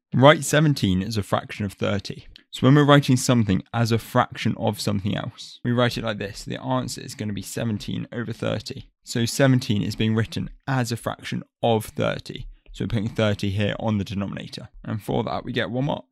Write 17 as a fraction of 30. So when we're writing something as a fraction of something else, we write it like this. The answer is going to be 17 over 30. So 17 is being written as a fraction of 30. So we're putting 30 here on the denominator. And for that, we get 1 mark.